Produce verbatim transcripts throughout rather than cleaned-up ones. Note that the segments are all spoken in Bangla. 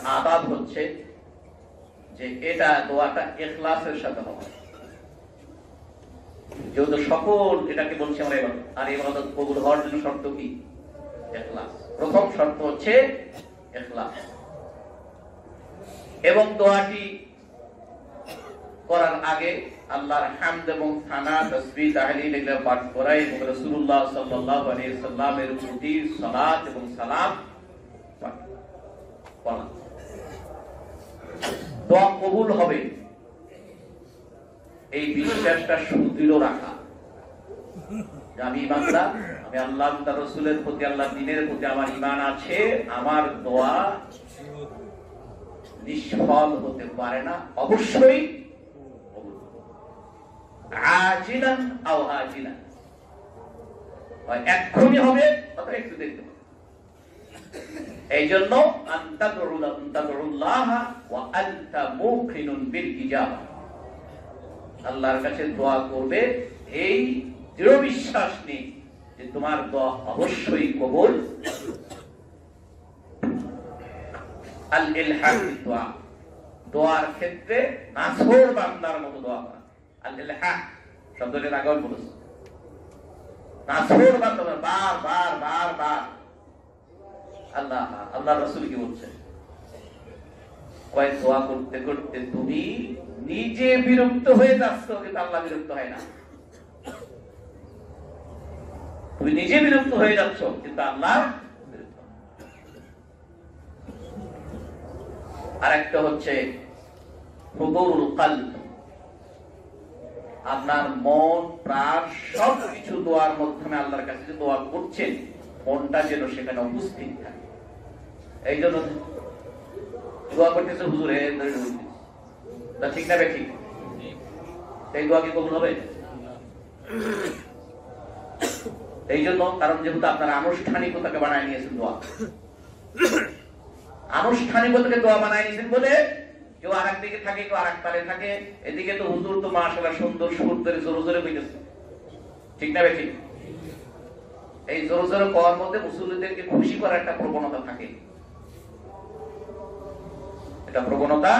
আদাব হচ্ছে যে এটা দোয়াটা ইখলাসের সাথে হবে। যেহেতু সকল এটাকে বলছি আমরা ইবাদত, আর ইবাদত কবুল হওয়ার জন্য শর্ত কি? ইখলাস। প্রথম শর্ত হচ্ছে ইখলাস। এবং দোয়াটি করার আগে আল্লাহর হামদ এবং সানা, তাসবিহ, তাহলিল এগুলো পাঠ করা এবং রাসূলুল্লাহ সাল্লাল্লাহু আলাইহি সাল্লামের প্রতি সালাত এবং সালাম পাঠ করা। দোয়া কবুল হবে এই বিশ্বাসটা সুদৃঢ় রাখা, আমি ইমানদার, আমি আল্লাহ তার রাসূলের প্রতি, আল্লাহর দ্বীনের প্রতি আমার ঈমান আছে, আমার দোয়া নিষ্ফল হতে পারে না, অবশ্যই আজিলান আও আজিলান, এক্ষুনি হবে অথবা একটু দেখতে হবে। এই জন্য আনতাদুল্লাহ ওয়া আনতা মুকিনুন বিল ইজাবা, আল্লাহর কাছে দোয়া করবে এই দৃঢ় বিশ্বাস নিয়ে যে তোমার দোয়া অবশ্যই কবুল। আল ইলহাহ দোয়া, দোয়ার ক্ষেত্রে নাছর বান্দার মতো দোয়া করা। আল ইলহাহ শব্দটা আগেও বলেছি, নাছর বান্দা বার বার বার বার আল্লাহ আল্লাহ রাসূল কি বলছে, কয়েক দোয়া করতে করতে তুমি নিজে বিরক্ত হয়ে যাচ্ছ, কিন্তু আল্লাহ বিরক্ত হয় না। তুমি নিজে বিরক্ত হয়ে যাচ্ছ, কিন্তু আল্লাহ বিরক্ত। আরেকটা হচ্ছে হুদুরুল কলব, আপনার মন প্রাণ সবকিছু দোয়ার মাধ্যমে আল্লাহর কাছে যে দোয়া করছেন, মনটা যেন সেখানে উপস্থিত থাকে। এই জন্য দোয়া করতেছে হুজুরে, ঠিক না ঠিক? এই দোয়া কি কবুল হবে? এই জন্য, কারণ যেহেতু আপনারা আনুষ্ঠানিকতাকে বানায় নিয়েছেন দোয়া, আনুষ্ঠানিকতাকে দোয়া বানায় নিয়েছেন বলে কেউ আর একদিকে থাকে, কেউ আর এক পারে থাকে। এদিকে তো হুজুর তো মাশাআল্লাহ সুন্দর সুর ধরে জোরে জোরে বইতেছে, ঠিক না ঠিক? এই জোরে জোরে কওয়ার মধ্যে মুসল্লিদেরকে খুশি করার একটা প্রবণতা থাকে, এটা প্রবণতা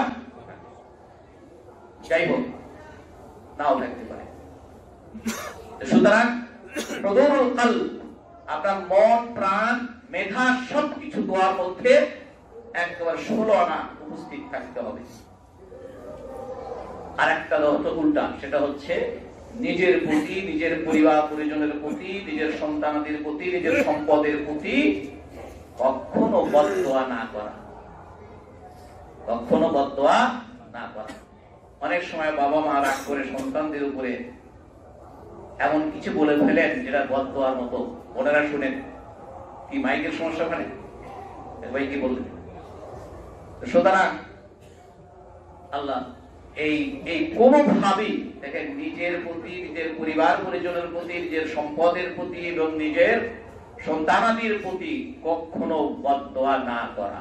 যাই হোক নাও থাকতে পারে। সুতরাং হুদুরুল কলব, আপনার মন প্রাণ মেধা সবকিছু দোয়ার মধ্যে একেবারে ষোলো আনা উপস্থিত থাকতে হবে। আর একটা হলো উল্টা, সেটা হচ্ছে নিজের প্রতি, নিজের পরিবার পরিজনের প্রতি, নিজের সন্তানদের প্রতি, নিজের সম্পদের প্রতি কখনো বদদোয়া না করা, কখনো বদদোয়া না করা। অনেক সময় বাবা মা রাগ করে সন্তানদের উপরে এমন কিছু বলে ফেলেন যেটা বদদোয়ার মতো। ওনারা শুনেন কি মাইকের সমস্যা ওখানে ভাই কি বললেন? সুতরাং আল্লাহ এই এই কোনোভাবেই দেখেন নিজের প্রতি, নিজের পরিবার পরিজনের প্রতি, নিজের সম্পদের প্রতি এবং নিজের সন্তানাদির প্রতি কখনো বদদোয়া না করা।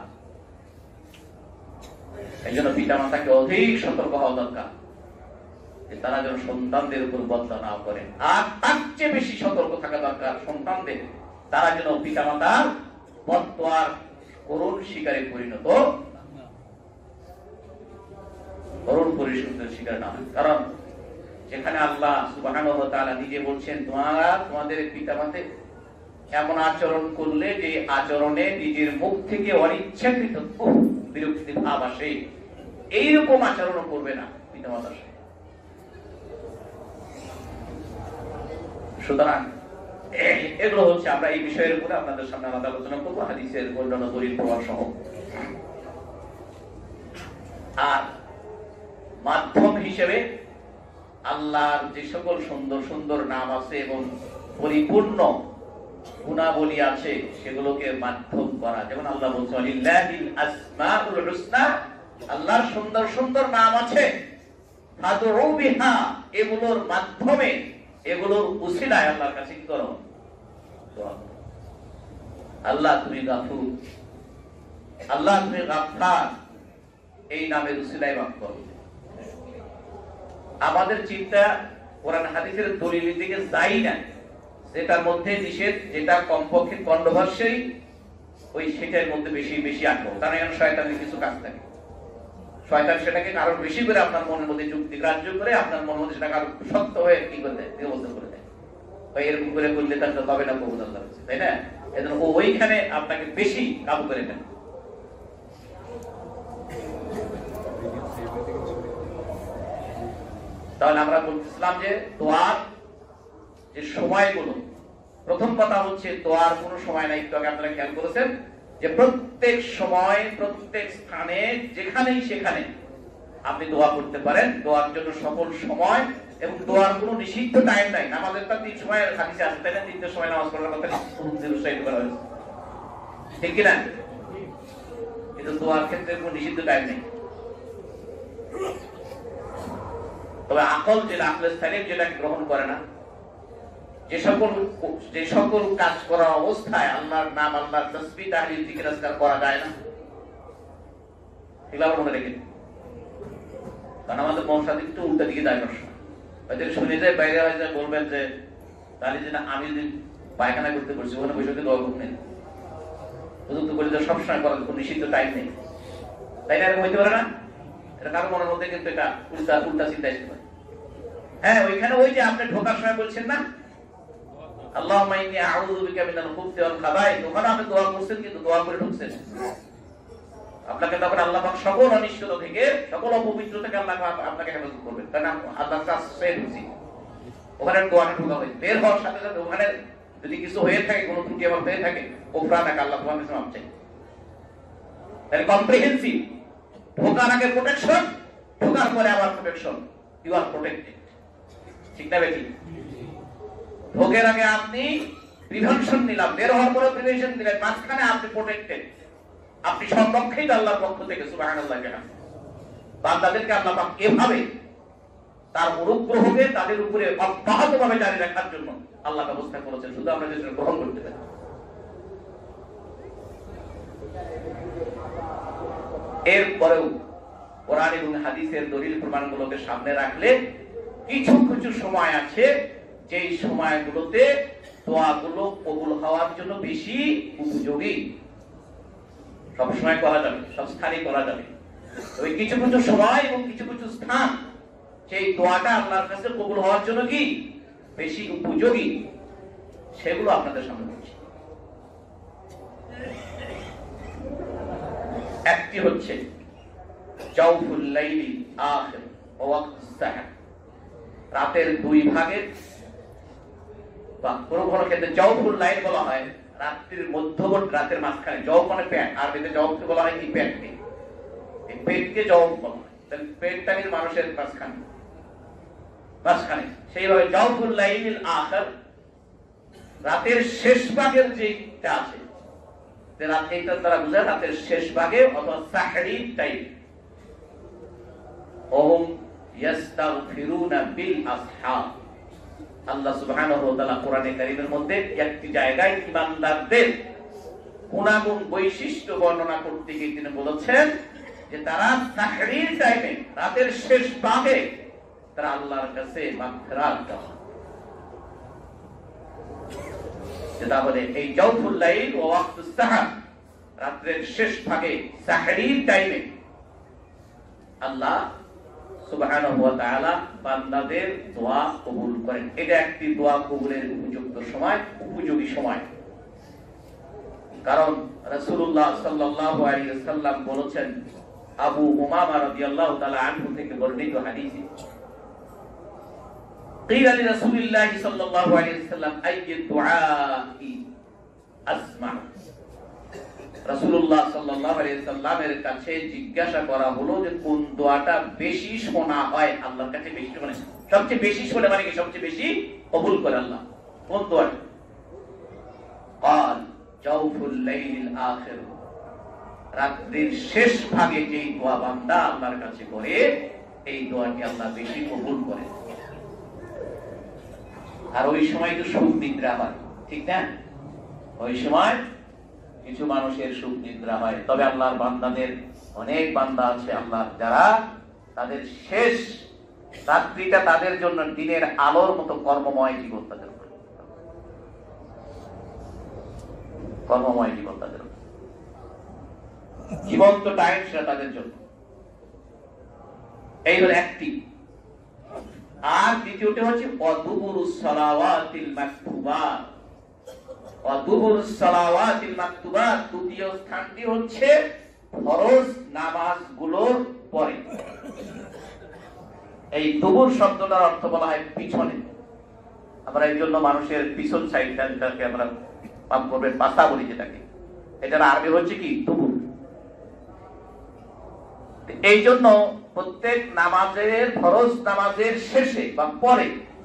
এই জন্য পিতা মাতাকে অধিক সতর্ক হওয়া দরকার যে তারা যেন সন্তানদের উপর বদদোয়া না করে। আর তার চেয়ে বেশি সতর্ক থাকা দরকার সন্তানদের, তারা যেন পিতা মাতার বদদোয়ার করুণ শিকারে পরিণত করুণ পরিণতির শিকার না হয়। কারণ যেখানে আল্লাহ সুবহানাহু ওয়া তাআলা নিজে বলছেন, তোমরা তোমাদের পিতা মাতা এমন আচরণ করলে যে আচরণে নিজের মুখ থেকে অনিচ্ছাকৃত বিরক্তি ভাব আসে, এইরকম আচরণ করবে না পিতা মাতার সাথে। সুতরাং এগুলো হচ্ছে, আমরা এই বিষয়ের উপরে আপনাদের সামনে আলাদা আলোচনা করবো হাদিসের অন্যান্য দলিল প্রমাণ সহ। আর মাধ্যম হিসেবে আল্লাহর যে সকল সুন্দর সুন্দর নাম আছে এবং পরিপূর্ণ গুণাবলী আছে সেগুলোকে মাধ্যম করা। যেমন আল্লাহ বলছেন লিল্লাহিল আসমাউল হুসনা, আল্লাহর সুন্দর সুন্দর নাম আছে, ফাদউ বিহা, এগুলোর মাধ্যমে, এগুলোর উসিলায় আল্লাহর কাছে কি করো? আল্লাহ তুমি গাফুর, আল্লাহ তুমি গাফফার, এই নামের উসিলায় মাফ করো। আমাদের চিন্তা কোরআন হাদিসের দলিলের দিকে যাই না, যেটার মধ্যে নিষেধ, যেটা কমপক্ষে কন্ট্রোভার্সি, ওই সেটার মধ্যে বেশি বেশি আগ্রহ, কারণ এখানে শয়তানের কিছু কাজ থাকে। শয়তান সেটাকে আরো বেশি করে আপনার মনের মধ্যে যুক্তি গ্রাহ্য করে আপনার মনের মধ্যে সেটাকে আরো শক্ত হয়ে কি করে দেয়, বিবদ্ধ করে দেয়। এরকম করে করলে তার তবে না কবুল আল্লাহ, তাই না? এজন্য ও ওইখানে আপনাকে বেশি কাবু করে নেন। তাহলে আমরা বলতেছিলাম যে দোয়ার যে সময়গুলো, প্রথম কথা হচ্ছে দোয়ার কোনো সময় নাই। একটু আগে আপনারা খেয়াল করেছেন যে প্রত্যেক সময় প্রত্যেক স্থানে যেখানেই সেখানে আপনি দোয়া করতে পারেন, দোয়ার জন্য সকল সময়, এবং দোয়ার কোনো নিষিদ্ধ টাইম নাই। নামাজের তো তিন সময় হাদিসে আছে, তাই না? তিনটের সময় নামাজ পড়ার কথা উৎসাহিত করা হয়েছে, ঠিক কিনা? কিন্তু দোয়ার ক্ষেত্রে কোনো নিষিদ্ধ টাইম নেই। তবে আকল যেটা, আকলের সালিম যেটাকে গ্রহণ করে না, যে সকল যে সকল কাজ করা অবস্থায় আল্লাহর নাম, আল্লাহর তাসবিহ তাহলিল জিকির আজকার করা যায় না, এগুলো মনে রেখে। কারণ আমাদের মনটা একটু উল্টা দিকে যায় প্রশ্ন, হয়তো শুনে যায় বাইরে হয়ে যায়, বলবেন যে তাহলে যে আমি যদি পায়খানা করতে পারছি ওখানে বসে দোয়া করবেন, প্রযুক্ত করে সবসময় করার কোনো নিষিদ্ধ টাইম নেই, তাই না? এরকম হইতে পারে না? এটা কারো মনের মধ্যে কিন্তু এটা উল্টা উল্টা চিন্তা আসতে পারে। হ্যাঁ, ওইখানে ওই যে আপনি ঢোকার সময় বলছেন না আল্লাহুম্মা ইন্নী আউযু বিকা মিনাল খুবুসি ওয়াল খাবাইস, ওখানে আপনি দোয়া করছেন কিন্তু দোয়া করে ঢুকছেন। আপনাকে তখন আল্লাহ পাক সকল অনিষ্টতা থেকে, সকল অপবিত্র থেকে আল্লাহ আপনাকে হেফাজত করবেন, কারণ আল্লাহর কাছে সে ঢুকছি, ওখানে দোয়াটা ঢোকা হয়। বের হওয়ার সাথে সাথে ওখানে যদি কিছু হয়ে থাকে, কোনো ত্রুটি আমার হয়ে থাকে, ওফরানাকে আল্লাহ তোমার কাছে মাপ চাই। তাহলে কম্প্রিহেন্সিভ, ঢোকার আগে প্রোটেকশন, ঢোকার পরে আবার প্রোটেকশন, ইউ আর প্রোটেক্টেড, ঠিক না বেটি? ঢোকের আগে আপনি প্রিভেনশন নিলাম, বের হওয়ার পরে প্রিভেনশন দিলেন, মাঝখানে আপনি প্রোটেক্টেড, আপনি সংরক্ষিত আল্লাহর পক্ষ থেকে। সুবহানাল্লাহ। বান্দাদেরকে আল্লাহ পাক এভাবে তার অনুগ্রহকে তাদের উপরে অব্যাহতভাবে জারি রাখার জন্য আল্লাহ ব্যবস্থা করেছেন, শুধু আমরা যেটা গ্রহণ করতে পারি। এরপরেও কোরআন এবং হাদিসের দলিল প্রমাণগুলোকে সামনে রাখলে কিছু কিছু সময় আছে যেই সময়গুলোতে দোয়াগুলো কবুল হওয়ার জন্য বেশি উপযোগী। সব সময় করা যাবে, সব স্থানে করা যাবে, ওই কিছু কিছু সময় এবং কিছু কিছু স্থান সেই দোয়াটা আল্লাহর কাছে কবুল হওয়ার জন্য কি বেশি উপযোগী, সেগুলো আপনাদের সামনে বলছি। একটি হচ্ছে জাওফুল লাইলি আখির ওয়াক্তুস সাহর, রাতের দুই ভাগের, বা কোনো কোনো ক্ষেত্রে জাওফুল লাইল বলা হয় রাত্রির মধ্যবর্তী, রাতের মাঝখানে। জওফ মানে পেট, আরবিতে জওফকে বলা হয় কি পেটকে, এই পেটকে জওফ বলা হয়। তাহলে পেটটা কিন্তু মানুষের মাঝখানে, মাঝখানে সেইভাবে জাওফুল লাইলিল আখির, রাতের শেষ ভাগের যেটা আছে, রাত এইটা তারা বুঝায় রাতের শেষ ভাগে অথবা সাহরি টাইম। ওহুম ইয়াস্তাগফিরুনা বিল আসহার, আল্লাহ সুবহানাহু ওয়া তাআলা কোরআনে কারীমের মধ্যে একটি জায়গায় ঈমানদারদের গুণাগুণ বৈশিষ্ট্য বর্ণনা করতে গিয়ে তিনি বলেছেন যে তারা সাহরির টাইমে, রাতের শেষ ভাগে তারা আল্লাহর কাছে মাগফিরাত চায়। তাহলে এই জাওফুল লাইল ওয়া ওয়াক্তুস সাহর, রাতের শেষ ভাগে সাহরির টাইমে আল্লাহ সুবহানাহু ওয়া তাআলা বান্দাদের দোয়া কবুল করেন। এটা একটি দোয়া কবুলের উপযুক্ত সময়, উপযোগী সময়। কারণ রাসূলুল্লাহ সাল্লাল্লাহু আলাইহি ওয়াসাল্লাম বলেছেন, আবু উমামা রাদিয়াল্লাহু তাআলা আনহু থেকে বর্ণিত হাদিসে, قيل لرسول الله صلى الله عليه وسلم أي الدعاء أسمع, রাসূলুল্লাহ সাল্লাল্লাহু আলাইহি ওয়াসাল্লামের কাছে জিজ্ঞাসা করা হলো যে কোন দোয়াটা বেশি শোনা হয় আল্লাহর কাছে, বেশি মানে সবচেয়ে বেশি শোনে, মানে কি সবচেয়ে বেশি কবুল করে আল্লাহ, কোন দোয়াটা? قال জাওফুল লাইলিল আখির, রাতের শেষ ভাগে যেই দোয়া বান্দা আল্লাহর কাছে করে এই দোয়াকে আল্লাহ বেশি কবুল করে। আর ওই সময় তো সুখ নিদ্রা হয়, ঠিক না? ওই সময় কিছু মানুষের সুখ নিদ্রা হয়। তবে আল্লাহর বান্দাদের অনেক বান্দা আছে আল্লাহ যারা তাদের শেষ রাত্রিটা তাদের জন্য দিনের আলোর মতো কর্মময় জীবন, তাদের কর্মময় জীবন তাদের। জীবন্ত টাইম সেটা তাদের জন্য। এই হলো একটি। আর দ্বিতীয়টি হচ্ছে ওয়াদুবুরুস সালাওয়াতিল মাকতুবাত। ওয়াদুবুরুস সালাওয়াতিল মাকতুবাত দ্বিতীয় স্থানটি হচ্ছে ফরজ নামাজগুলোর পরে। এই দুবুর শব্দটার অর্থ বলা হয় পিছনে। আমরা এই জন্য মানুষের পিছন সাইডটা যেটাকে আমরা পাপ করবেন পাতা বলি যেটাকে, এটার আরবি হচ্ছে কি দুবুর। এই জন্য প্রত্যেক নামাজের ফরজ নামাজের শেষে বা পরে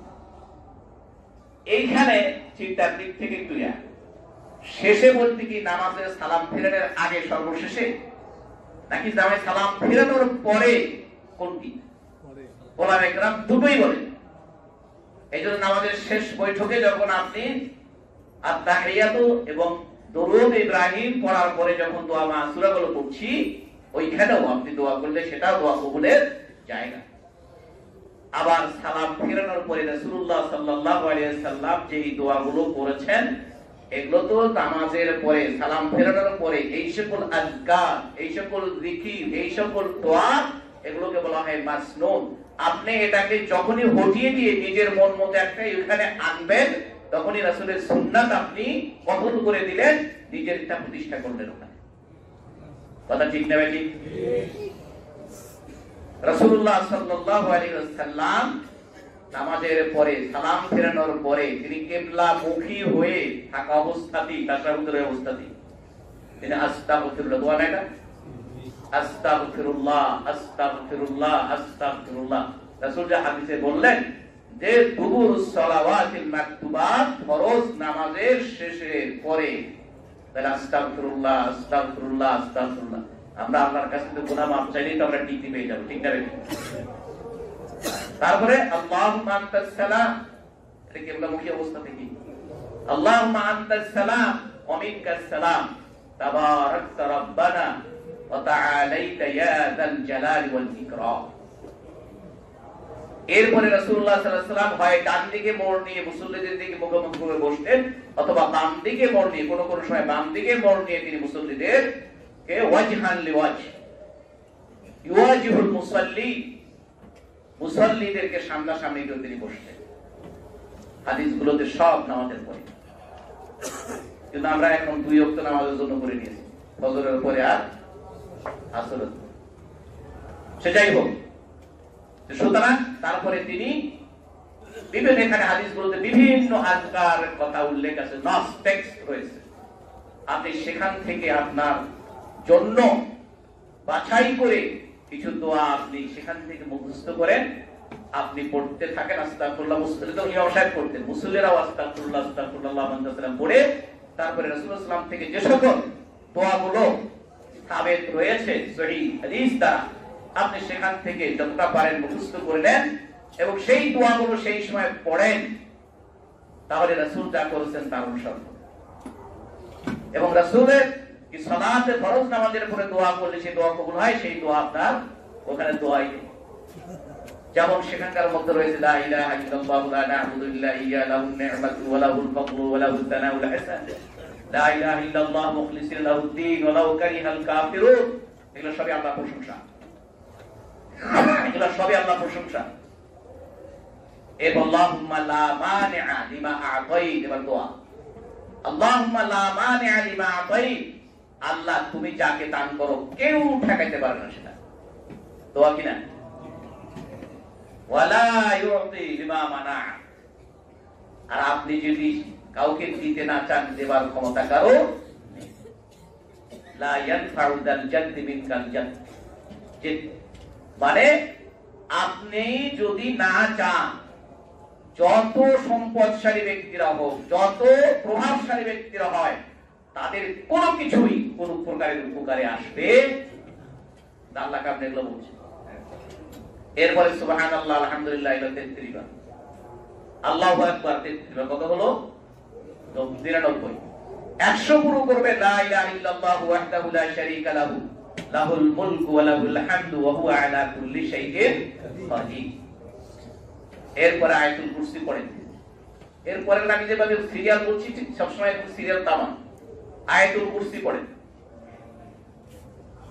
এইখানে চিন্তার দিক থেকে ক্লিয়ার। শেষে বলতে কি নামাজের সালাম ফেরানোর আগে সর্বশেষে, নাকি নামাজে সালাম ফেরানোর পরে কোনটি? ওলামা একরাম দুটোই বলেন। এই জন্য নামাজের শেষ বৈঠকে যখন আপনি আত-তাহিয়াতু এবং দরুদ ইব্রাহিম পড়ার পরে যখন দোয়া মাসুরাগুলো পড়ছি, ওইখানেও আপনি দোয়া করলে সেটাও দোয়া কবুলের জায়গা। আবার সালাম ফেরানোর পরে রাসূলুল্লাহ সাল্লাল্লাহু আলাইহি ওয়াসাল্লাম যেই দোয়াগুলো করেছেন, এগুলো তো নামাজের পরে সালাম ফেরানোর পরে এই সকল আযকার, এই সকল জিকির, এই সকল দোয়া, এগুলোকে বলা হয় মাসনুন। আপনি এটাকে যখনই হটিয়ে দিয়ে নিজের মন মতো একটা এখানে আনবেন, তখনই রাসূলের সুন্নাত আপনি কবুল করে দিলেন, নিজের তা প্রতিষ্ঠা করলেন ওখানে। কথা ঠিক না ভাই? ঠিক। রাসূলুল্লাহ সাল্লাল্লাহু আলাইহি ওয়াসাল্লাম নামাজের পরে সালাম ফেরানোর পরে তিনি কিবলা মুখী হয়ে থাকা অবস্থাতেই, তাশাহুদের অবস্থাতেই তিনি আস্তাগফিরুল্লাহ দোয়া না, আস্তাগফিরুল্লাহ আস্তাগফিরুল্লাহ আস্তাগফিরুল্লাহ। রাসূল যে হাদিসে বললেন যে দুবুরুস সালাওয়াতিল মাকতুবাত ফরজ নামাজের শেষে পরে, তাহলে আস্তাগফিরুল্লাহ আস্তাগফিরুল্লাহ আস্তাগফিরুল্লাহ। আমরা আল্লাহর কাছে তো গুনাহ মাফ চাইলেই তো আমরা টিকে পেয়ে যাব, ঠিক না? তারপরে আল্লাহুম্মা আনতাস সালাম, এটা কিবলা মুখী অবস্থা থেকে আল্লাহুম্মা আনতাস সালাম ওয়া মিনকাস সালাম তাবারাকতা রাব্বানা ওয়া তাআলাইতা ইয়া যাল জালালি ওয়াল ইকরাম। এরপরে রাসূলুল্লাহ সাল্লাল্লাহু আলাইহি ওয়াসাল্লাম হয় ডান দিকে মোড় নিয়ে মুসল্লিদের দিকে মুখোমুখি করে বসতেন, অথবা বাম দিকে মোড় নিয়ে, কোন কোন সময় বাম দিকে মোড় নিয়ে তিনি মুসল্লিদের কে ওয়াজহান লিওয়াজ ইওয়াজিহুল মুসাল্লি, মুসাল্লিদেরকে সামনাসামনি করে তিনি বসতেন। হাদিসগুলোতে সব নামাজের পরে, কিন্তু আমরা এখন দুই ওয়াক্ত নামাজের জন্য করে নিয়েছি, ফজরের পরে আর আসরের। সেটাই হোক। সুতরাং তারপরে তিনি বিভিন্ন এখানে হাদিসগুলোতে বিভিন্ন আজকার কথা উল্লেখ আছে, নস টেক্সট রয়েছে। আপনি সেখান থেকে আপনার জন্য বাছাই করে কিছু দোয়া আপনি সেখান থেকে মুখস্থ করেন, আপনি পড়তে থাকেন। আস্তাগফিরুল্লাহ মুসল্লিরা ইমাম সাহেব পড়তেন, মুসল্লিরাও আস্তাগফিরুল্লাহ আস্তাগফিরুল্লাহ আলহামদুলিল্লাহ পড়ে তারপরে রাসূলুল্লাহ সাল্লাল্লাহু আলাইহি ওয়াসাল্লাম থেকে যে সকল দোয়াগুলো সাবেত রয়েছে সহিহ হাদিস দ্বারা, আপনি সেখান থেকে যতটা পারেন মুখস্থ করে নেন এবং সেই দোয়াগুলো সেই সময় পড়েন, তাহলে রাসূল যা করেছেন তার অনুসরণ। এবং রাসূলের কি সালাতে ফরজ নামাজের পরে দোয়া করলে সেই দোয়া কবুল হয়, সেই দোয়া আপনার ওখানে দোয়াই নেই। যেমন সেখানকার মধ্যে রয়েছে লা ইলাহা ইল্লাল্লাহু লা না'বুদু ইল্লা ইয়্যাহু লাহুন নি'মাতু ওয়া লাহুল ফাদলু ওয়া লাহুত তানাউল হাসান, লা ইলাহা ইল্লাল্লাহ মুখলিসিন লাহুদ্দিন ওয়া লাউ কারিহাল কাফিরুন। এগুলো সবই আল্লাহর প্রশংসা, এগুলো সবই আল্লাহর প্রশংসা। আল্লাহুম্মা লা মানিআ লিমা আ'তাইত, এবার দোয়া আল্লাহুম্মা লা মানিআ লিমা আ'তাইত, আল্লাহ তুমি যাকে দান করো কেউ ঠেকাইতে পারে না, সেটা দোয়া কিনা? ওয়ালা ইউতি লিমা মানা, আর আপনি যদি কাউকে দিতে না চান, দেবার ক্ষমতা কারো নেই। লা ইয়ানফাউ যাল জাদ্দি মিনকাল জাদ, মানে আপনি যদি না চান, যত সম্পদশালী ব্যক্তিরা হোক, যত প্রভাবশালী ব্যক্তিরা হয়, তাদের কোনো কিছুই কোন প্রকারের উপকারে আসবে না। আল্লাহ কাছে এগুলো বলছে। এরপরে সুবহানাল্লাহ আলহামদুলিল্লাহ এগুলো তেত্রিশ বার, আল্লাহু আকবার তেত্রিশ বার, কত হলো? নিরানব্বই। একশো পুরো করবে লা ইলাহা ইল্লাল্লাহু ওয়াহদাহু লা শারীকা লাহু লাহুল মুলকু ওয়া লাহুল হামদু ওয়া হুয়া আলা কুল্লি শাইইন কাদির। এরপরে আয়াতুল কুরসি পড়েন। এরপরে আমি যেভাবে সিরিয়াল বলছি ঠিক সবসময় সিরিয়াল তামাম। আয়াতুল কুরসি পড়েন।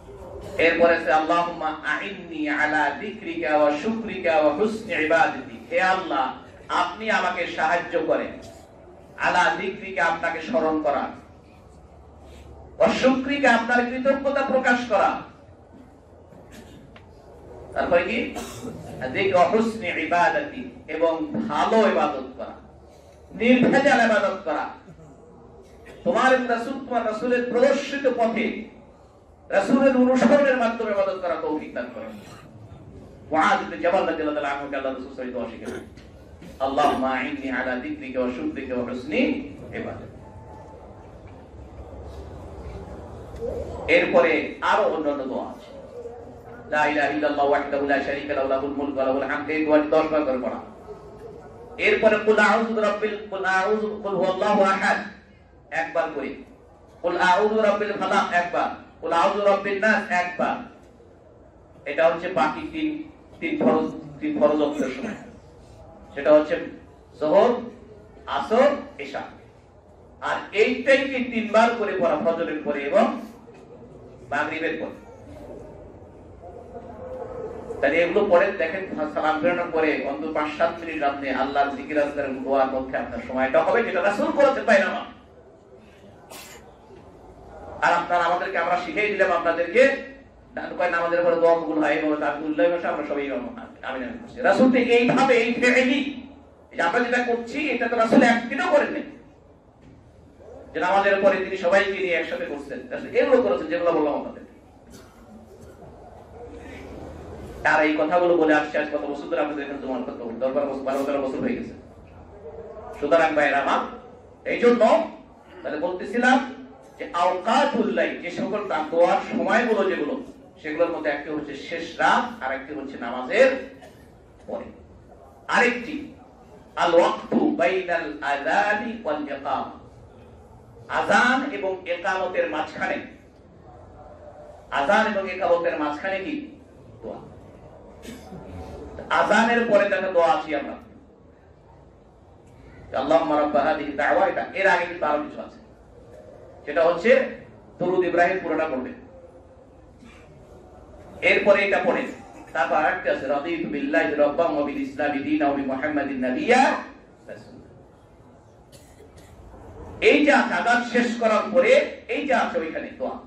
এরপরে আছে আল্লাহুম্মা আইন্নি আলা যিকরিকা ওয়া শুকরিকা ওয়া হুসনি ইবাদাতি, হে আল্লাহ আপনি আমাকে সাহায্য করেন আলা যিকরিকা আপনাকে স্মরণ করা, ওয়া শুকরিকা আপনার কৃতজ্ঞতা প্রকাশ করা, তারপরে কি যিকর ওয়া হুসনি ইবাদাতি এবং ভালো ইবাদত করা, নির্ভেজাল ইবাদত করা, তোমার রাসূল তোমার রাসূলের প্রদর্শিত পথে রাসূলের অনুসরণের মাধ্যমে ইবাদত করা তৌফিক দান করুন। মুআয ইবনে জাবাল রাদিয়াল্লাহু তাআলা আনহু আল্লাহ রাসূল সাল্লাল্লাহু আলাইহি ওয়াসাল্লাম আল্লাহুম্মা আইন্নি আলা যিকরিকা ওয়া শুকরিকা ওয়া হুসনি ইবাদাতি। এরপরে আরো অন্যান্য দোয়া আছে, লা ইলাহা ইল্লাল্লাহু ওয়াহদাহু লা শারীকা লাহু লাহুল মুলকু ওয়া লাহুল হামদু, এই দোয়াটি দশ বার করে পড়া। এরপরে কুল আউযু বিরাব্বিল কুল আউযু কুল হুয়াল্লাহু আহাদ একবার করে, কুল আউযু বিরাব্বিল ফালাক একবার, কুল আউযু বিরাব্বিন নাস একবার। এটা হচ্ছে বাকি তিন তিন ফরজ তিন ফরজ ওয়াক্তের সময়, সেটা হচ্ছে যোহর, আসর, ইশা। আর এইটাই কি তিনবার করে পড়া ফজরের পরে এবং মাগরিবের পরে। তাহলে এগুলো পরে দেখেন সালাম ফেরানোর পরে অন্তত পাঁচ সাত মিনিট আপনি আল্লাহর জিকির আজকারের দোয়ার মধ্যে আপনার সময়টা হবে, যেটা রাসূল করেছেন বাইনামা। আর আপনারা আমাদেরকে আমরা শিখিয়ে দিলাম আপনাদেরকে নামাজের পরে দোয়া কবুল হয় এবং আব্দুল্লাহ ভাষা আমরা সবাই আমি নাম করছি। রাসূল তো এইভাবে এই ফেলি যে আমরা যেটা করছি এটা তো রাসূল একদিনও করেননি, যে নামাজের পরে তিনি সবাইকে নিয়ে একসাথে করছেন, এগুলো করেছেন যেগুলো বললাম আপনাদের। আর এই কথাগুলো বলে আসছে আজ কত বছর ধরে আপনাদের এখানে জমা করতে হবে, দশ বারো বছর বারো তেরো বছর হয়ে গেছে। সুতরাং ভাইরা আমার এই জন্য তাহলে বলতেছিলাম যে আওকাতুল্লাহ, যে সকল দোয়ার সময়গুলো যেগুলো, সেগুলোর মধ্যে একটি হচ্ছে শেষ রাত, আর একটি হচ্ছে নামাজের পরে, আরেকটি আল ওয়াক্তু বাইনাল আযানি ওয়াল ইকামা, আযান এবং ইকামতের মাঝখানে, আযান এবং ইকামতের মাঝখানে কি দোয়া। আযানের পরে তাকে দোয়া আছে আমরা আল্লাহুম্মা রাব্বা হাযিহি দাওয়া, এটা এর আগে কিন্তু আরো কিছু আছে, সেটা হচ্ছে দরুদ ইব্রাহিম পুরোটা পড়বে, এরপরে এটা পড়ে তারপর আরেকটা আছে রাদিতু বিল্লাহি রাব্বান ওয়া বিল ইসলামি দীনান ওয়া মুহাম্মাদিন নাবিয়্যা। এই যে আযান শেষ করার পরে এই যে আছে ওইখানে দোয়া,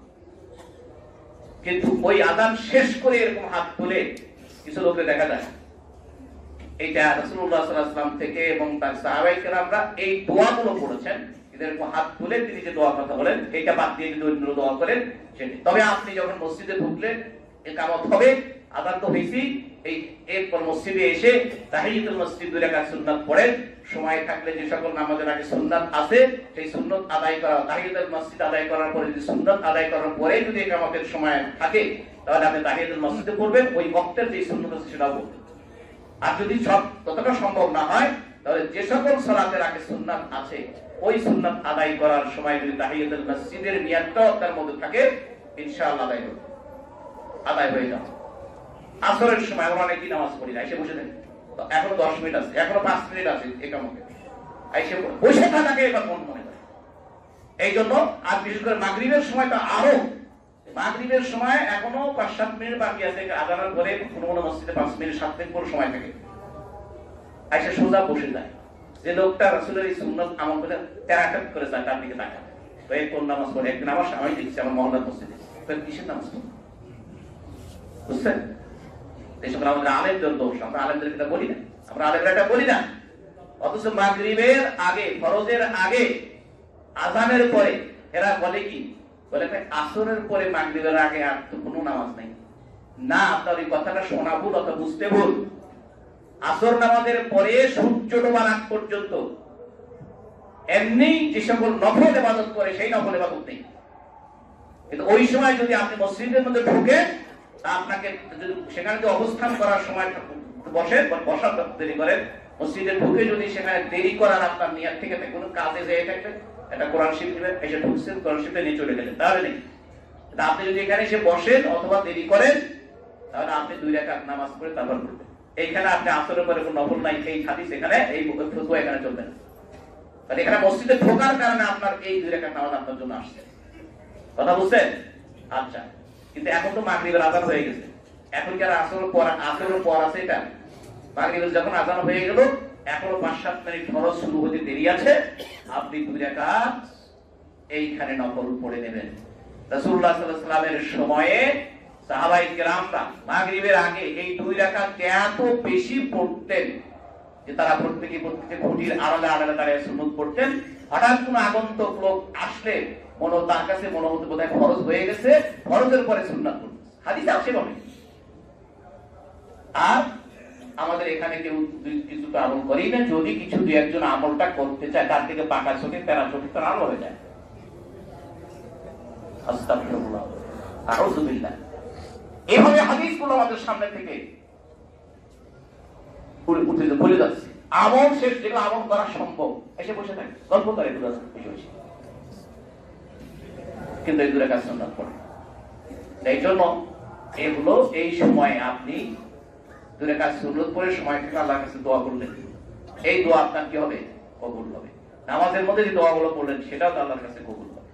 কিন্তু ওই আযান শেষ করে এরকম হাত তুলে কিছু লোককে দেখা যায়, এইটা রাসূলুল্লাহ সাল্লাল্লাহু আলাইহি ওয়াসাল্লাম থেকে এবং তার সাহাবায়ে কেরামরা এই দোয়াগুলো পড়েছেন, এরকম হাত তুলে তিনি যে দোয়া কথা বলেন এটা বাদ দিয়ে যদি অন্য দোয়া করেন সেটা। তবে আপনি যখন মসজিদে ঢুকলেন ইকামত হবে, আযান তো হইছি, এই এরপর মসজিদে এসে তাহিয়াতুল মসজিদ দুই রাকাত সুন্নাত পড়েন, সময় থাকলে যে সকল নামাজের আগে সুন্নাত আছে সেই সুন্নাত আদায় করা, তাহিয়াতুল মসজিদ আদায় করার পরে যদি সুন্নাত আদায় করার পরে যদি ইকামতের সময় থাকে তাহলে আপনি তাহিয়াতুল মসজিদে পড়বেন, ওই ওয়াক্তের যে সুন্নাত আছে সেটাও পড়বেন। আর যদি সব ততটা সম্ভব না হয় তাহলে যে সকল সালাতের আগে সুন্নাত আছে ওই সুন্নাত আদায় করার সময় যদি তাহিয়াতুল মসজিদের নিয়তটাও তার মধ্যে থাকে ইনশাআল্লাহ আদায় হবে, আদায় হয়ে যাবে। আসরের সময় আমরা অনেক নামাজ পড়ি না, এসে বসে থাকি, এখনো দশ মিনিট আছে, এখনো পাঁচ মিনিট আছে একামতে, এসে বসে থাকাকে এবার মন মনে করে। এই জন্য আর বিশেষ করে মাগরিবের সময় তো আরো, মাগরিবের সময় এখনো পাঁচ সাত মিনিট বাকি আছে, আজানের পরে কোনো কোনো মসজিদে পাঁচ মিনিট সাত মিনিট পর সময় থাকে, এসে সোজা বসে যায়। যে লোকটা রাসূলের এই সুন্নাত আমল করে তেরাকাত করে যায় তার দিকে তাকায়, তো এই কোন নামাজ পড়ে, একদিন আমার আমি দেখছি আমার মহল্লার মসজিদে, তো কিসের নামাজ পড়ে বুঝছেন? এইসব আমাদের আলেমদের দোষ, আমরা আলেমদের এটা বলি না, আমরা আলেমরা এটা বলি না। অথচ মাগরিবের আগে, ফরজের আগে, আযানের পরে এরা বলে কি বলে আসরের পরে মাগরিবের আগে আর তো কোনো নামাজ নাই। না, আপনার এই কথাটা শোনা ভুল অথবা বুঝতে ভুল। আসর নামাজের পরে সূর্য ডোবার আগ পর্যন্ত এমনি যে সকল নফল ইবাদত করে সেই নফল ইবাদত নেই, কিন্তু ওই সময় যদি আপনি মসজিদের মধ্যে ঢুকেন তা আপনাকে সেখানে যে অবস্থান করার সময় বসেন, বসার দেরি করেন, মসজিদে ঢুকে যদি সেখানে দেরি করার আপনার নিয়ত থেকে কোনো কাজে যেয়ে থাকবেন, একটা কোরআন শরীফ নেবেন, এসে ঢুকছেন কোরআন শরীফে নিয়ে চলে গেলেন, তাহলে নেই। আপনি যদি এখানে এসে বসেন অথবা দেরি করেন তাহলে আপনি দুই রাকাত নামাজ পড়ে তারপর পড়বেন। এইখানে আপনি আসরের পরে কোনো নফল নাই, এই হাদিস এখানে এই ফতোয়া এখানে চলবে না। তাহলে এখানে মসজিদে ঢোকার কারণে আপনার এই দুই রাকাত নামাজ আপনার জন্য আসছে, কথা বুঝছেন? আচ্ছা, কিন্তু এখন তো মাগরিবের আজান হয়ে গেছে, এখন কি আর আসর পর আসর পর আছে? এটা মাগরিবের যখন আজান হয়ে গেল, এখনো পাঁচ সাত মিনিট ফরজ শুরু হতে দেরি আছে, আপনি দুই রাকাত এইখানে নফল পড়ে নেবেন। রাসূলুল্লাহ সাল্লাল্লাহু আলাইহি ওয়াসাল্লামের সময়ে সাহাবায়ে কেরামরা মাগরিবের আগে এই দুই রাকাত এত বেশি পড়তেন যে তারা প্রত্যেকে প্রত্যেকে খুঁটির আড়ালে আড়ালে দাঁড়িয়ে সুন্নত পড়তেন। হঠাৎ কোনো আগন্তুক লোক আসলে মনে তার কাছে মনে হতো বোধহয় ফরজ হয়ে গেছে, ফরজের পরে সুন্নাত পড়তেন। হাদিসে আছে বলে। আর আমাদের এখানে কেউ কিছু তো আমল করি না, যদি কিছু দুই একজন আমলটা করতে চায় তার থেকে পাকা চোখে তেরা চোখে তার আলো হয়ে যায়। আস্তাগফিরুল্লাহ, আউযু বিল্লাহ। এভাবে হাদিসগুলো আমাদের সামনে থেকে উঠে বলে যাচ্ছে। আমল শেষ, যেগুলো আমল করা সম্ভব, এসে বসে থাকে গল্প করে দূরে বসে, কিন্তু এই দূরে কাজ সুন্নাত পড়ে। এই জন্য এগুলো এই সময় আপনি দূরে কাজ সুন্নাত পড়ে সময় থেকে আল্লাহর কাছে দোয়া করলেন, এই দোয়া আপনার কি হবে? কবুল হবে। নামাজের মধ্যে যে দোয়াগুলো পড়লেন সেটাও তো আল্লাহর কাছে কবুল হবে।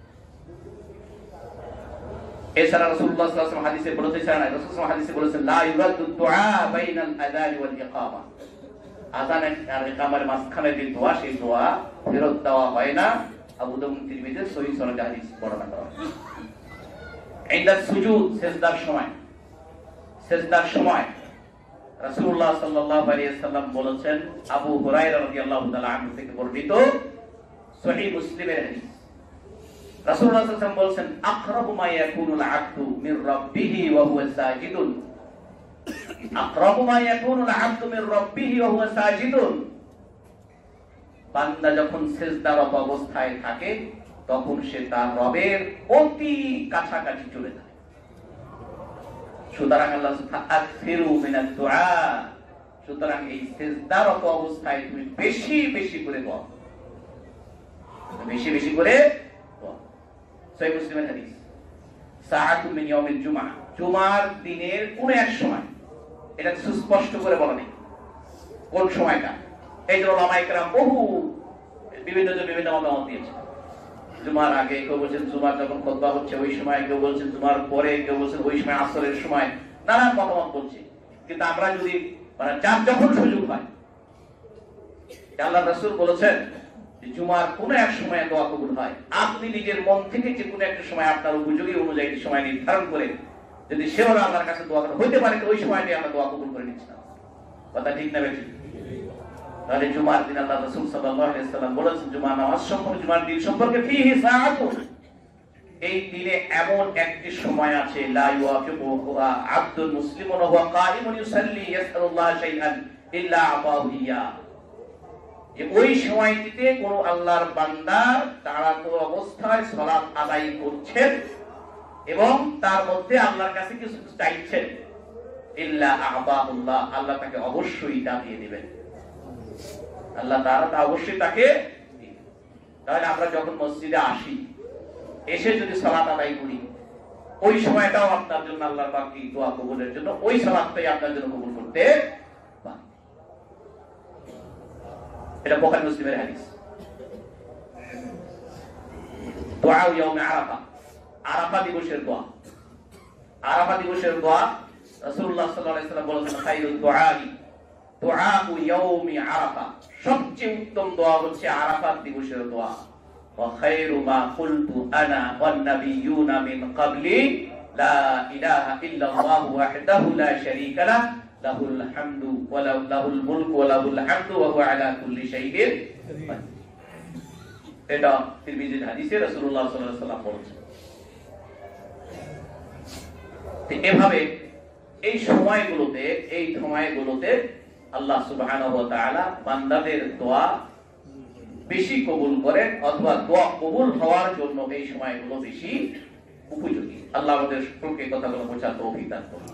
এছাড়া রাসূলুল্লাহ সাল্লাল্লাহু আলাইহি ওয়াসাল্লাম হাদিসে বলেছেন, রাসূলুল্লাহ হাদিসে বলেছেন, লা ইউরাদ্দু দুআ বাইনাল আযান ওয়াল ইকামা। আযান আর ইকামার মাঝখানে যে দোয়া, সেই দোয়া ফেরত দেওয়া হয় না। আবু দাউদ তিরমিজি সহিহ সনদে হাদিস বর্ণনা করা হয়। ইনদা সুজুদ, সিজদার সময়, সিজদার সময় রাসূলুল্লাহ সাল্লাল্লাহু আলাইহি ওয়াসাল্লাম বলেছেন, আবু হুরায়রা রাদিয়াল্লাহু তাআলা আনহু থেকে বর্ণিত সহিহ মুসলিমের হাদিস, রাসূলুল্লাহ সাল্লাল্লাহু আলাইহি ওয়াসাল্লাম বলেছেন, আকরাবু মা ইয়াকুনুল আবদু মির রাব্বিহি ওয়া হুয়া সাজিদুন। আকরাবু মা ইয়াকুনুল আবদু মির রাব্বিহি ওয়া হুয়া সাজিদুন। বান্দা যখন সিজদারত অবস্থায় থাকে তখন সে তার রবের অতি কাছাকাছি চলে যায়। সুতরাং আল্লাহ আকসিরু মিনাদ দুআ, সুতরাং এই সিজদারত অবস্থায় তুমি বেশি বেশি করে দোয়া, বেশি বেশি করে দোয়া। সহিহ মুসলিমের হাদিস, সাআতু মিন ইয়াউমিল জুমআহ, জুমার দিনের কোন এক সময়, এটা সুস্পষ্ট করে বলা নেই কোন সময়টা। এই জন্য উলামায়ে কেরাম বহু বিভিন্ন জন বিভিন্ন মতামত দিয়েছেন। জুমার আগে, কেউ বলছেন জুমার যখন খুতবা হচ্ছে ওই সময়, কেউ বলছেন জুমার পরে, কেউ বলছেন ওই সময় আসরের সময়, নানান মতামত বলছে। কিন্তু আমরা যদি মানে যার যখন সুযোগ হয়, আল্লাহর রাসূল বলেছেন যে জুমার কোন এক সময় দোয়া কবুল হয়। আপনি নিজের মন থেকে যে কোনো একটা সময় আপনার উপযোগী অনুযায়ী সময় নির্ধারণ করে যদি সেভাবে আল্লাহর কাছে দোয়া করা হইতে পারে, ওই সময়টি আমরা দোয়া কবুল করে নিচ্ছি না। কথা ঠিক না বেঠিক? তাহলে জুমার দিন আল্লাহ রাসূল সাল্লাল্লাহু আলাইহি ওয়াসাল্লাম বলেছেন, জুমার নামাজ সম্পর্কে, জুমার দিন সম্পর্কে, ফিহি সাআতুন, এই দিনে এমন একটি সময় আছে, লা ইউআফিকুহা আবদুল মুসলিমুন ওয়া হুয়া কাইমুন ইউসাল্লি ইয়াসআলুল্লাহ শাইআন ইল্লা আতাহু ইয়া, যে ওই সময়টিতে কোন আল্লাহর বান্দা দাঁড়ানো অবস্থায় সালাত আদায় করছেন এবং তার মধ্যে আল্লাহর কাছে কিছু চাইছেন, ইল্লা আতাহুল্লাহ, আল্লাহ তাকে অবশ্যই তা দিয়ে দিবেন। আল্লাহ তাআলা তা অবশ্যই তাকে দিবেন। তাহলে আমরা যখন মসজিদে আসি, এসে যদি সালাত আদায় করি, ওই সময়টাও আপনার জন্য আল্লাহর বাকি দোয়া কবুলের জন্য ওই সালাতটাই আপনার জন্য কবুল করতে পারে। এটা বুখারী মুসলিমের হাদিস। দোয়া ইয়াউমে আরাফা, আরাফা দিবসের দোয়া। আরাফা দিবসের দোয়া রাসূলুল্লাহ সাল্লাল্লাহু আলাইহি ওয়াসাল্লাম বলেছেন, খায়রুদ দুআই দুআউ ইয়াউমি আরাফা, সবচেয়ে উত্তম দোয়া হচ্ছে আরাফাত দিবসের দোয়া। ওয়া খায়রু মা কুলতু আনা ওয়ান নাবিয়্যুনা মিন ক্বাবলি লা ইলাহা ইল্লাল্লাহু ওয়াহদাহু লা শারীকা লাহু লাহুল হামদু ওয়া লাহুল মুলকু ওয়া লাহুল হামদু ওয়া হুয়া আলা কুল্লি শাইইন কাদির। এটা তিরমিজির হাদিসে রাসূলুল্লাহ সাল্লাল্লাহু আলাইহি ওয়াসাল্লাম বলেছেন। তো এভাবে এই সময়গুলোতে এই সময়গুলোতে আল্লাহ সুবহানাহু ওয়া তাআলা বান্দাদের দোয়া বেশি কবুল করেন, অথবা দোয়া কবুল হওয়ার জন্য এই সময়গুলো বেশি উপযোগী। আল্লাহ আমাদের সকলকে কথাগুলো বোঝার তৌফিক দান করুন।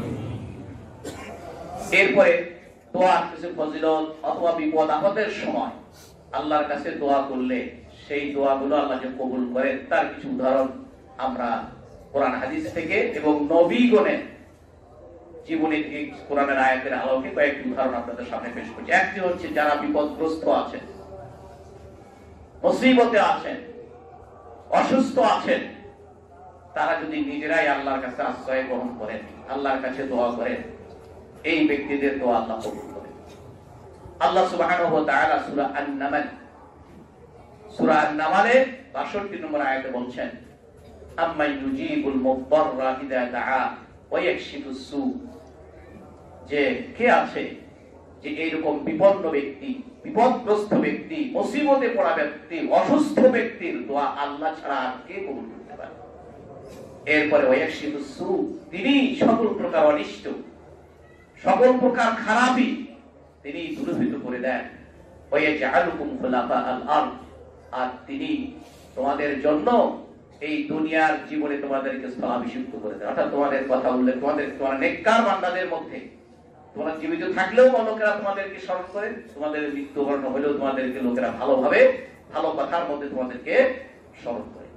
এরপরে দোয়ার কিছু ফজিলত অথবা বিপদ আপদের সময় আল্লাহর কাছে দোয়া করলে সেই দোয়াগুলো আল্লাহ যে কবুল করেন তার কিছু উদাহরণ আমরা কোরআন হাদিস থেকে এবং নবীগণের জীবনী থেকে, কোরআনের আয়াতের আলোকে কয়েকটি উদাহরণ আপনাদের সামনে পেশ করছি। একটি হচ্ছে যারা বিপদগ্রস্ত আছেন, মুসিবতে আছেন, অসুস্থ আছেন, তারা যদি নিজেরাই আল্লাহর কাছে আশ্রয় গ্রহণ করেন, আল্লাহর কাছে দোয়া করেন, এই ব্যক্তিদের দোয়া আল্লাহ কবুল করেন। আল্লাহ সুবহানাহু ওয়া তাআলা সূরা আন-নামল সূরা আন-নামলের বাষট্টি নম্বর আয়াতে বলছেন, আম্মা ইউজিবুল মুদ্দাররা ইযা দাআ ওয়া ইয়াকশিফুস সু, যে কে আছে যে এইরকম বিপন্ন ব্যক্তি, বিপদগ্রস্ত ব্যক্তি, মুসিবতে পড়া ব্যক্তি, অসুস্থ ব্যক্তির দোয়া আল্লাহ ছাড়া আর কে কবুল করতে পারে। এরপরে ওয়ায়াকশিফুস সু, তিনি সকল প্রকার অনিষ্ট, সকল প্রকার খারাপি তিনি দূরীভূত করে দেন। ওয়ায়াজআলুকুম খুলাফা আল আরদ, আর তিনি তোমাদের জন্য এই দুনিয়ার জীবনে তোমাদেরকে স্থলাভিষিক্ত করে দেন। অর্থাৎ তোমাদের কথা উল্লেখ, তোমাদের তোমার নেককার বান্দাদের মধ্যে তোমরা জীবিত থাকলেও লোকেরা তোমাদেরকে স্মরণ করে, তোমাদের মৃত্যুবরণ হলেও তোমাদেরকে লোকেরা ভালোভাবে ভালো কথার মধ্যে তোমাদেরকে স্মরণ করে।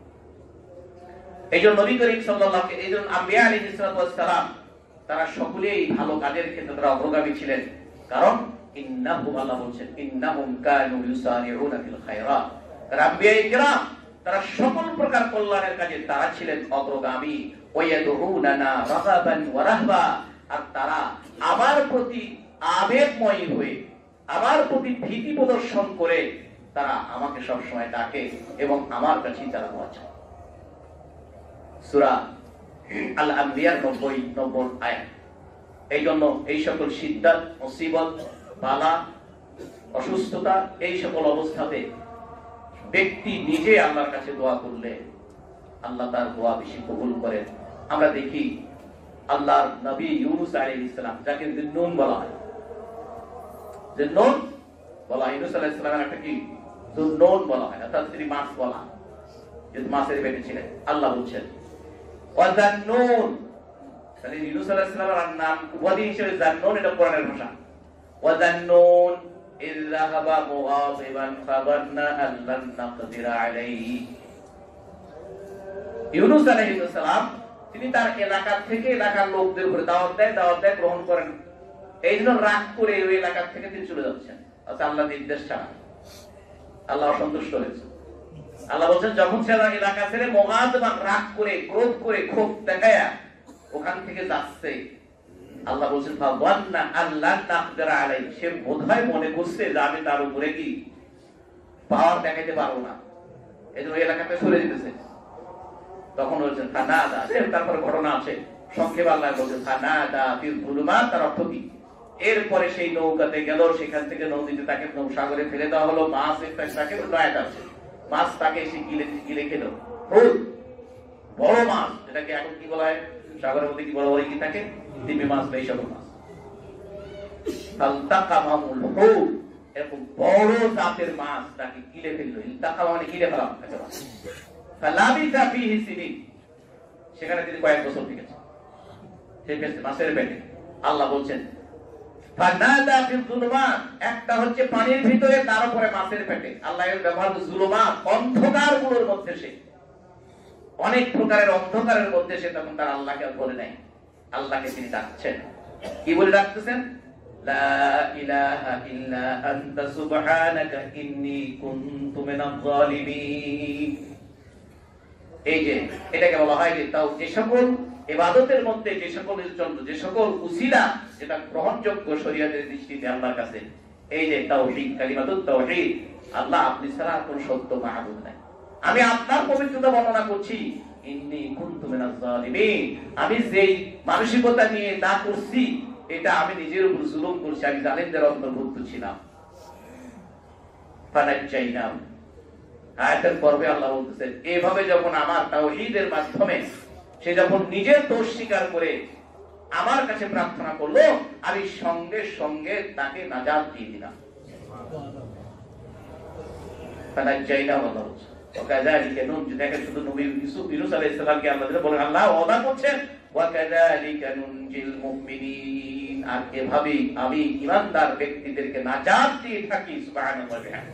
এই জন্য নবী করিম সাল্লাল্লাহু আলাইহি এই জন্য আম্বিয়া আলাইহিস সালাতু ওয়াস সালাম তারা সকলেই ভালো কাজের ক্ষেত্রে তারা অগ্রগামী ছিলেন। কারণ ইন্নাহুম, আল্লাহ বলছেন, ইন্নাহুম কানু ইউসারিউনা ফিল খায়রাত, তারা আম্বিয়ায়ে কিরাম, তারা সকল প্রকার কল্যাণের কাজে তারা ছিলেন অগ্রগামী। ওয়ায়াদউনানা রাগাবান ওয়া রাহবা, আর তারা আমার প্রতি আবেগময় হয়ে, আমার প্রতি ভীতি প্রদর্শন করে তারা আমাকে সব সময় ডাকে এবং আমার কাছেই তারা দোয়া চায়। সূরা আল আম্বিয়ার নব্বই নম্বর আয়াত। এই জন্য এই সকল সিদ্ধাত, মুসিবত, বালা, অসুস্থতা, এই সকল অবস্থাতে ব্যক্তি নিজে আল্লাহর কাছে দোয়া করলে আল্লাহ তার দোয়া বেশি কবুল করেন। আমরা দেখি আল্লাহর নবী ইউনূস আলাইহিস সালাম, যাকে যুন্নুন বলা হয়, যুন্নুন বলা হয়, ইউনূস আলাইহিস সালামের একটা কি যুন্নুন বলা হয়, অর্থাৎ তিনি মাছ বলা, যে মাছের পেটে ছিলেন। আল্লাহ বলছেন ওয়াজান্নুন, তাহলে ইউনূস আলাইহিস সালামের নাম উপাধি হিসেবে জান্নুন, এটা কোরআনের ভাষা। ওয়াজান্নুন ইয যাহাবা মুগাদিবান ফাযান্না আন লান নাকদিরা আলাইহি, ইউনূস আলাইহিস সালাম তিনি তার এলাকা থেকে এলাকার লোকদের উপরে দাওয়াত দেয়, দাওয়াত দেয় গ্রহণ করেন। এই জন্য রাগ করে ওই এলাকা থেকে তিনি চলে যাচ্ছেন, আচ্ছা আল্লাহ নির্দেশ ছাড়া। আল্লাহ অসন্তুষ্ট হয়েছে। আল্লাহ বলছেন, যখন সে এলাকা ছেড়ে মুগাদিবান, রাগ করে, ক্রোধ করে, ক্ষোভ দেখায়া ওখান থেকে যাচ্ছে, আল্লাহ বলছেন ফাযান্না আন লান নাকদিরা আলাইহি, সে বোধহয় মনে করছে যে আমি তার উপরে কি পাওয়ার দেখাইতে পারবো না, এই জন্য ওই এলাকাতে সরে যেতেছে। তখন বলছেন ফানাদা, তারপরে ঘটনা আছে সংক্ষেপে আল্লাহ বলছেন ফানাদা ফিল যুলুমাত, তার অর্থ কি? এরপরে সেই নৌকাতে গেল, সেখান থেকে নদীতে তাকে সাগরে ফেলে দেওয়া হলো। মাছ একটা তাকে নয়াত আছে, মাছ তাকে এসে গিলে গিলে খেল, বড় মাছ, যেটাকে এখন কি বলা হয় সাগরের মধ্যে কি বড় বড় কি থাকে, দিবি মাছ, এই সকল মাছ। ফালতাকামাহুল হুত, এরকম বড় জাতের মাছ তাকে গিলে ফেললো। ইলতাকামা মানে গিলে ফেলা। ফালাবিসা ফীহি সিনিন, সেখানে তিনি কয়েক বছর থেকেছেন সেই মাছের পেটে। আল্লাহ বলছেন ফানাদা ফিল যুলুমাত, একটা হচ্ছে পানির ভিতরে, তার উপরে মাছের পেটে। আল্লাহ এর ব্যবহার যুলুমাত, অন্ধকারগুলোর মধ্যে, সে অনেক প্রকারের অন্ধকারের মধ্যে সে তখন তার আল্লাহকে বলে নাই, আল্লাহকে তিনি ডাকছেন। কি বলে ডাকতেছেন? লা ইলাহা ইল্লা আনতা সুবহানাকা ইন্নী কুনতু মিনাজ জালিমিন। এই যে এটাকে বলা হয় যে তাও যে সকল ইবাদতের মধ্যে যে সকল যে সকল উসিলা যেটা গ্রহণযোগ্য শরীয়তের দৃষ্টিতে আল্লাহর কাছে, এই যে তাওহীদ, কালিমাতুত তাওহীদ, আল্লাহ আপনি ছাড়া আর কোনো সত্য মাহবুব নাই, আমি আপনার পবিত্রতা বর্ণনা করছি। ইন্নী কুনতু মিনাজ জালিমিন, আমি যেই মানসিকতা নিয়ে তা করছি, এটা আমি নিজের উপর জুলুম করছি, আমি জালিমদের অন্তর্ভুক্ত ছিলাম। ফানাজ্জাইনাহু, আয়াতের পর্বে আল্লাহ বলতেছেন, এইভাবে যখন আমার তাওহীদের মাধ্যমে সে যখন নিজের দোষ স্বীকার করে আমার কাছে প্রার্থনা করলো, আমি সঙ্গে সঙ্গে তাকে নাজাত দিয়ে দিলাম। ফানাজ্জাইনাহু, আল্লাহ বলছেন ওয়াকাযালিকা নুনজি, দেখেন শুধু নবী ইউসুফ ইউনূস আলাইহিস সালামকে আল্লাহ বলেন, আল্লাহ ওয়াদা করছেন ওয়াকাযালিকা নুনজিল মুমিনিন, আর এভাবেই আমি ঈমানদার ব্যক্তিদেরকে নাজাত দিয়ে থাকি। সুবহানাল্লাহ ওয়া বিহামদিহি।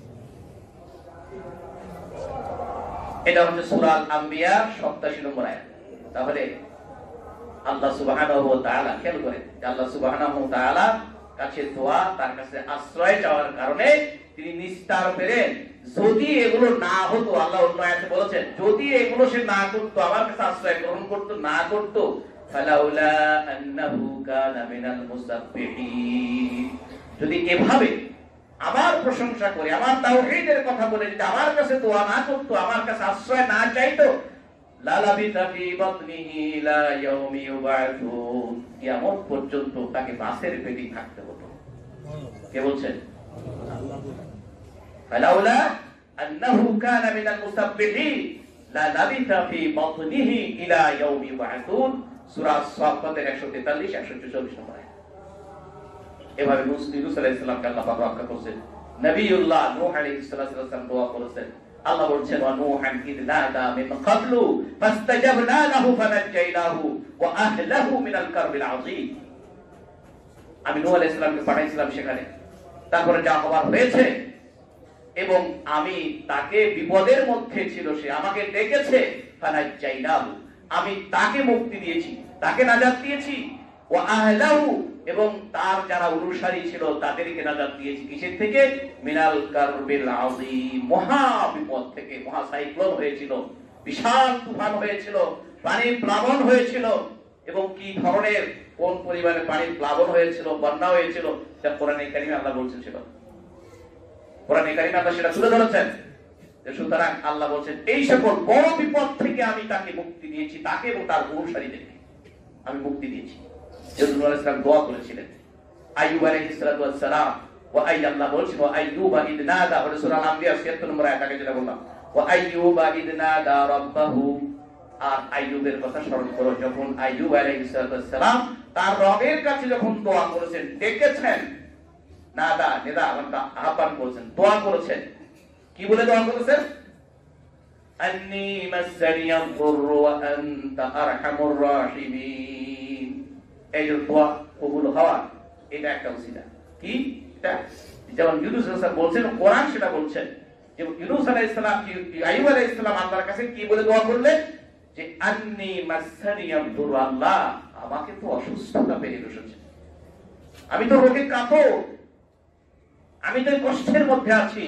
এটা হচ্ছে সূরা আল আম্বিয়া সাতাশি নম্বর আয়াত। তাহলে আল্লাহ সুবহানাহু ওয়া তাআলা খেয়াল করেন, আল্লাহ সুবহানাহু ওয়া তাআলা কাছে দোয়া, তার কাছে আশ্রয় চাওয়ার কারণে তিনি নিস্তার পেলেন যদি এগুলো না হতো, আল্লাহ অন্য আয়াতে বলেছেন, যদি এগুলো সে না করতো, আমার কাছে আশ্রয় গ্রহণ করতো, না করতো, ফালাউলা আন্নাহু কানা মিনাল মুসাব্বিহিন, যদি এভাবে আমার প্রশংসা করে, আমার তাওহীদের কথা বলে যদি আমার কাছে দোয়া না করতো, আমার কাছে আশ্রয় না চাইতো, লালাবিতা ফি বাতনিহি ইলা ইয়াউমি ইউবা'থুন, কিয়ামত পর্যন্ত তাকে মাছের পেটে থাকতে হতো। কে বলছেন? আল্লাহ। ফালাউলা আন্নাহু কানা মিনাল মুসাব্বিহিন লালাবিতা ফি বাতনিহি ইলা ইয়াউমি ইউবা'থুন, সূরা সাফফাতের একশো তেতাল্লিশ একশো চুয়াল্লিশ নম্বর আয়াত। এভাবে ইউনূস আলাইহিস সালামকে আল্লাহ পাক রক্ষা করেছেন। নবিয়ুল্লাহ নূহ আলাইহিস সালাম দোয়া করেছেন, আল্লাহ বলছেন ওয়া নূহান ইয নাদা মিন ক্বাবলু ফাস্তাজাবনা লাহু ফানাজ্জায়নাহু ওয়া আহলাহু মিনাল কারবিল আযীম। আমি নূহ আলাইহিস সালামকে পাঠাইছিলাম সেখানে, তারপরে যা হবার হয়েছে, এবং আমি তাকে বিপদের মধ্যে ছিল, সে আমাকে ডেকেছে, ফানাজ্জায়নাহু, আমি তাকে মুক্তি দিয়েছি, তাকে নাজাত দিয়েছি, ওয়া আহলাহু, এবং তার যারা অনুসারী ছিল তাদেরকে নাজাত দিয়েছি। কিসের থেকে? মিনাল কারবিল আযীম, মহা বিপদ থেকে। মহা সাইক্লোন হয়েছিল, বিশাল তুফান হয়েছিল, পানির প্লাবন হয়েছিল, এবং কি ধরনের, কোন পরিমাণে পানির প্লাবন হয়েছিল, বন্যা হয়েছিল, যা কোরআনে কারিমে আল্লাহ বলছেন। সেটা কোরআনে কারিমে আল্লাহ সেটা তুলে ধরেছেন। সুতরাং আল্লাহ বলছেন এই সকল বড় বিপদ থেকে আমি তাকে মুক্তি দিয়েছি, তাকে এবং তার অনুসারীদেরকে আমি মুক্তি দিয়েছি। নূহ আলাইহিস সালাম দোয়া করেছিলেন। আইয়ুব আলাইহিস সালাম, ওয়া আল্লাহ বলছেন ওয়া আইয়ুবা ইয নাদা, সূরা আল-আনবিয়া ছিয়াত্তর নম্বর আয়াত, আগে যেটা বললাম, ওয়া আইয়ুবা ইয নাদা রাব্বাহু, আর আইয়ুবের কথা স্মরণ করো, যখন আইয়ুব আলাইহিস সালাম তার রবের কাছে যখন দোয়া করেছেন, ডেকেছেন, নাদা নিদা মানে আহ্বান করেছেন, দোয়া করেছেন। কি বলে দোয়া করেছেন? আন্নী মাসসানিয়াদ দুররু ওয়া আনতা আরহামুর রাহিমিন। এই যে দোয়া কবুল হওয়া, এটা একটা উসিলা। কি এটা? যেমন ইউনূস আলাইহিস সালাম বলছেন, কোরআন সেটা বলছেন যে ইউনূস আলাইহিস সালাম, আইয়ুব আলাইহিস সালাম আল্লাহর কাছে কি বলে দোয়া করলেন? যে আন্নী মাসসানিয়াদ দুররু, আল্লাহ আমাকে তো অসুস্থতা পেয়ে বসেছে, আমি তো রোগে কাতর, আমি তো কষ্টের মধ্যে আছি,